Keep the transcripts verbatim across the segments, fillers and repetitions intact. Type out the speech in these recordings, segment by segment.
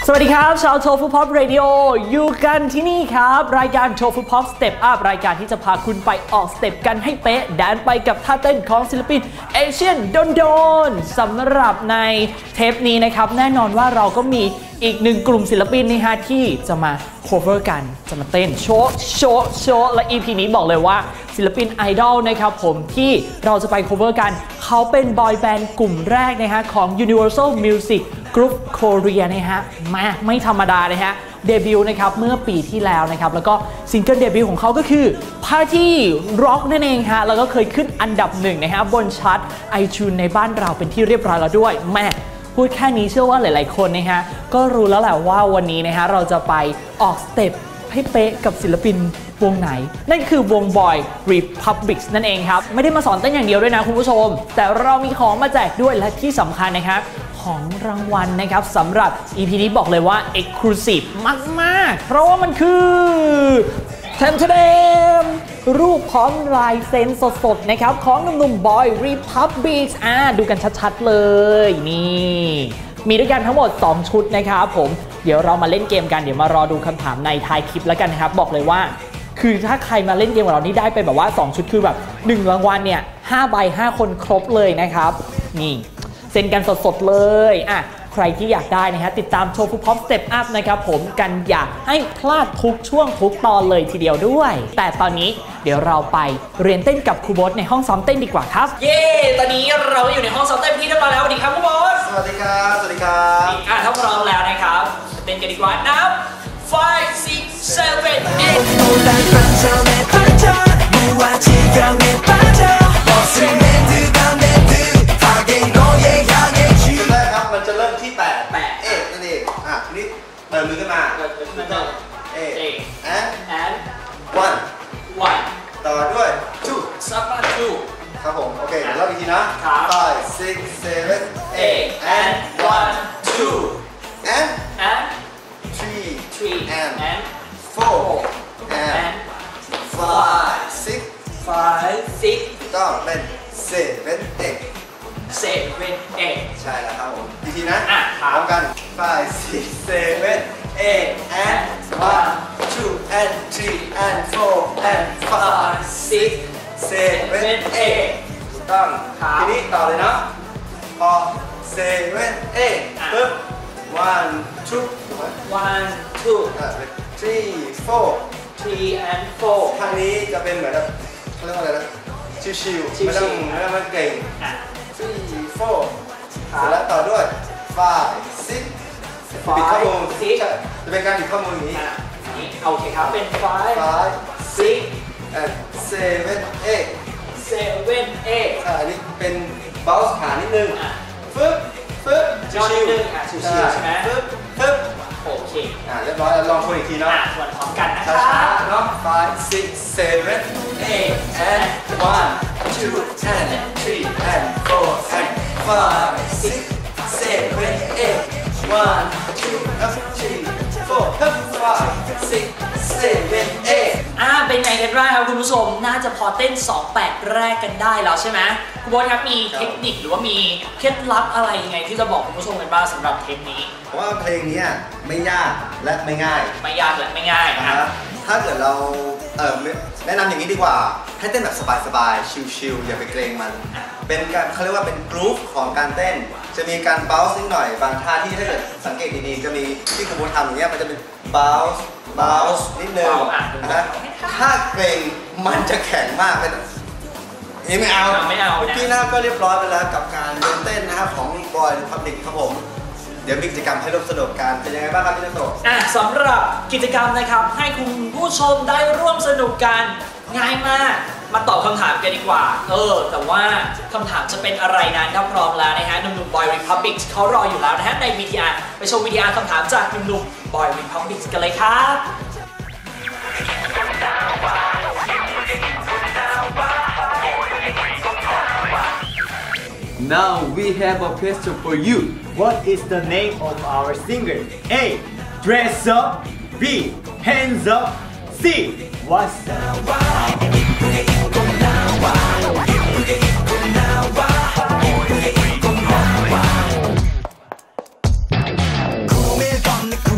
สวัสดีครับชาวโชฟูพ็อปเรดิโออยู่กันที่นี่ครับรายการโชฟูพ็อปสเต็ปอัพรายการที่จะพาคุณไปออกสเต็ปกันให้เป๊ะแดนไปกับท่าเต้นของศิลปินเอเชียนโดนๆสำหรับในเทปนี้นะครับแน่นอนว่าเราก็มีอีกหนึ่งกลุ่มศิลปินนะฮะที่จะมา cover กันจะมาเต้นโชว์โชว์โชว์และ อี พี นี้บอกเลยว่าศิลปินไอดอลนะครับผมที่เราจะไป cover กันเขาเป็นบอยแบนด์กลุ่มแรกนะฮะของ Universal Music Group Korea นะฮะมาไม่ธรรมดานะฮะเดบิวต์นะครับเมื่อปีที่แล้วนะครับแล้วก็ซิงเกิลเดบิวต์ของเขาก็คือ Party Rock นั่นเองฮะแล้วก็เคยขึ้นอันดับหนึ่งนะฮะบนชาร์ต iTunes ในบ้านเราเป็นที่เรียบร้อยแล้วด้วยแม่พูดแค่นี้เชื่อว่าหลายๆคนนะฮะก็รู้แล้วแหละว่าวันนี้นะฮะเราจะไปออกสเต็ปให้เป๊ะกับศิลปินวงไหนนั่นคือวง Boy Republic นั่นเองครับไม่ได้มาสอนเต้นอย่างเดียวด้วยนะคุณผู้ชมแต่เรามีของมาแจกด้วยและที่สำคัญนะครับของรางวัลนะครับสำหรับ อี พี นี้บอกเลยว่า Exclusive มากๆเพราะว่ามันคือแทมเทมรูปพร้อมลายเซ็นสดๆนะครับของหนุ่มๆ Boy Republic อ่าดูกันชัดๆเลยนี่มีด้วยกันทั้งหมดสองชุดนะครับผมเดี๋ยวเรามาเล่นเกมกันเดี๋ยวมารอดูคำถามในท้ายคลิปแล้วกันนะครับบอกเลยว่าคือถ้าใครมาเล่นเกมกับเรานี่ได้ไปแบบว่าสองชุดคือแบบหนึ่งรางวัลเนี่ยห้าใบห้าคนครบเลยนะครับนี่เซ็นกันสดๆเลยอ่ะใครที่อยากได้นะฮะติดตามโชว์ฟูพ็อปสเต็ปอัพนะครับผมกันอย่าให้พลาดทุกช่วงทุกตอนเลยทีเดียวด้วยแต่ตอนนี้เดี๋ยวเราไปเรียนเต้นกับครูโบ๊ทในห้องซ้อมเต้นดีกว่าครับเย้ตอนนี้เราอยู่ในห้องซ้อมเต้นที่เรียบร้อยแล้วสวัสดีครับครูโบ๊ทสวัสดีครับสวัสดีครับอ่ะถ้าพร้อมแล้วนะครับเต้นกันดีกว่านับ five six seven eight มันจะเริ่มที่แปดแปดเอ๊ะนั่นเองอ่ะทีนี้เปิดมือขึ้นมาเปิดมือขึ้นมาเอ๊ะ and and one one ต่อด้วย two ซับมา two ครับผมโอเคเดี๋ยวเล่าอีกทีนะ five six seven eight and one two and and three three and and four and five six five six ก็เป็น seven eight seven eight ใช่แล้วครับผมอีกทีนะอ่ะพร้อมกัน five six seven eight and one two and three and four and five six seven eight ถูกต้องทีนี้ต่อเลยเนาะพอ seven eight ปึ๊บ one two one two three four three and four ท่านี้จะเป็นเหมือนแบบเขาเรียกว่าอะไรนะชิวๆไม่ต้องไม่ต้องเก่งthree four แล้วต่อด้วย five six บิดข้อมือจะเป็นการบิดข้อมืออย่างนี้โอเคครับเป็น five five six and seven eight seven eight อันนี้เป็นเบาส์ขานิดนึงฟึ๊บฟึ๊บชิวๆชิวๆใช่ไหมฟึ๊บฟึ๊บโอเคอ่าเรียบร้อยแล้วลองทวนอีกทีเนาะทวนพร้อมกันนะครัช้าบๆเนาะ five six seven eight and one two and three and four and five six seven eight one two three four five six seven eight อ่าเป็นไงกันบ้างครับคุณผู้ชมน่าจะพอเต้นสองแปดแรกกันได้แล้วใช่ไหมคุณโบ๊ทครับมีเทคนิคหรือว่ามีเคล็ดลับอะไรยังไงที่จะบอกคุณผู้ชมกันบ้างสำหรับเทปนี้เพราะว่าเพลงนี้ไม่ยากและไม่ง่ายไม่ยากและไม่ง่ายนะครับถ้าเกิดเราเออแนะนำอย่างนี้ดีกว่าให้เต้นแบบสบายๆชิลๆอย่าไปเกรงมันเป็นการเขาเรียกว่าเป็นกรุ๊ปของการเต้นจะมีการเบลส์นิดหน่อยบางท่าที่ถ้าเกิดสังเกตดีๆจะมีที่คุณโบ๊ททำอย่างเงี้ยมันจะเป็นเบลส์เบลส์นิดนึงนะถ้าเกรงมันจะแข็งมากเป็นนี่ไม่เอาไม่เอาเมื่อกี้นะก็เรียบร้อยไปแล้วกับการเต้นนะครับของ Boy Republic ครับผมเดี๋ยวมีกิจกรรมให้ร่วมสนุกกันเป็นยังไงบ้างครับพี่นัทโตอ่ะสำหรับกิจกรรมนะครับให้คุณผู้ชมได้ร่วมสนุกกันง่ายมากมาตอบคำถามกันดีกว่าเออแต่ว่าคำถามจะเป็นอะไรนั้นถ้าพร้อมแล้วนะฮะหนุ่มๆ Boy Republic เขารออยู่แล้วนะฮะใน วี ที อาร์ ไปชม วี ที อาร์ คำถามจากหนุ่มๆ Boy Republic กันเลยครับ Now we have a question for you. What is the name of our singer? A. Dress up. B. Hands up. C. What's up?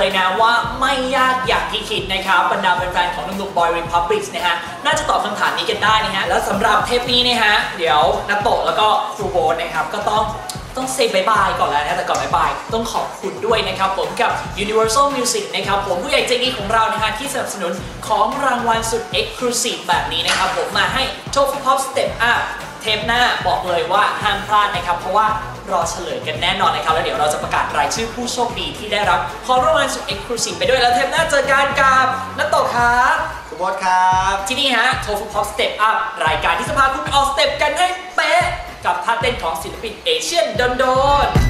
เลยนะว่าไม่ยากอย่างที่คิดนะครับบรรดาแฟนๆของหนุ่มๆ Boy Republic นะฮะน่าจะตอบคำถามนี้กันได้นะฮะแล้วสำหรับเทปนี้นะฮะเดี๋ยวนักโตะแล้วก็ครูโบ๊ทนะครับก็ต้องต้องเซย์บายบายก่อนแล้วนะแต่ก่อนบายบายต้องขอบคุณด้วยนะครับผมกับ Universal Music นะครับผมผู้ใหญ่ใจดีของเรานะฮะที่สนับสนุนของรางวัลสุด Exclusive แบบนี้นะครับผมมาให้ Tofu Pop Step Up เทปหน้าบอกเลยว่าห้ามพลาดนะครับเพราะว่ารอเฉลยกันแน่นอนนะครับแล้วเดี๋ยวเราจะประกาศรายชื่อผู้โชคดีที่ได้รับของรางวัลสุด Exclusive ไปด้วยแล้วเทปหน้าเจอกันกับนักโตครับคุณบอสครับที่นี่ฮะ Tofu Pop Step Up รายการที่จะพาคุณไปออกสเต็ปกันให้เป๊ะกับท่าเต้นของศิลปินเอเชียนโดนๆ